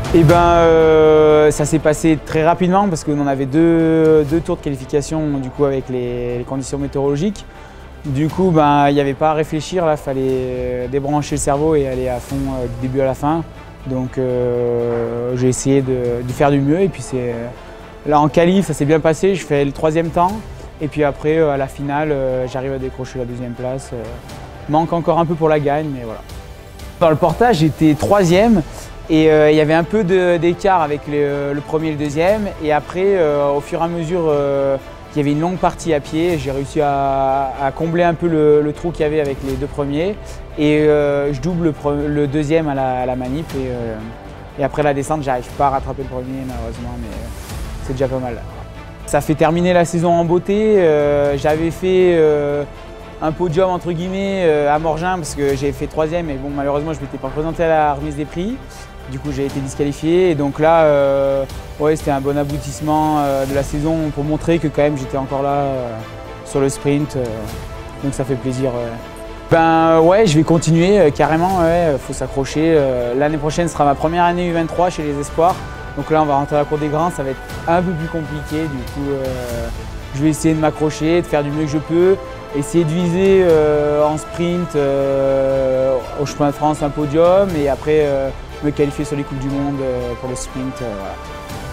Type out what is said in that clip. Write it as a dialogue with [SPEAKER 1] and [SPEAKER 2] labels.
[SPEAKER 1] Et ça s'est passé très rapidement parce qu'on avait deux tours de qualification du coup avec les conditions météorologiques. Du coup, il n'y avait pas à réfléchir, il fallait débrancher le cerveau et aller à fond du début à la fin. Donc j'ai essayé de faire du mieux et puis là en qualif ça s'est bien passé, je fais le 3e temps et puis après à la finale j'arrive à décrocher la 2e place. Manque encore un peu pour la gagne mais voilà. Dans le portage j'étais 3e. Et il y avait un peu d'écart avec le premier et le 2e. Et après, au fur et à mesure qu'il y avait une longue partie à pied, j'ai réussi à combler un peu le trou qu'il y avait avec les 2 premiers. Et je double le 2e à la manip. Et après la descente, j'arrive pas à rattraper le premier malheureusement, mais c'est déjà pas mal. Ça fait terminer la saison en beauté. J'avais fait un podium entre guillemets à Morgin parce que j'ai fait 3e et bon malheureusement je ne m'étais pas présenté à la remise des prix. Du coup j'ai été disqualifié et donc là ouais, c'était un bon aboutissement de la saison pour montrer que quand même j'étais encore là sur le sprint. Donc ça fait plaisir. Ouais, je vais continuer carrément, ouais, faut s'accrocher. L'année prochaine sera ma première année U23 chez les Espoirs. Donc là on va rentrer à la cour des grands, ça va être un peu plus compliqué. Du coup je vais essayer de m'accrocher, de faire du mieux que je peux. Essayer de viser en sprint au chemin de France un podium et après me qualifier sur les Coupes du Monde pour le sprint. Voilà.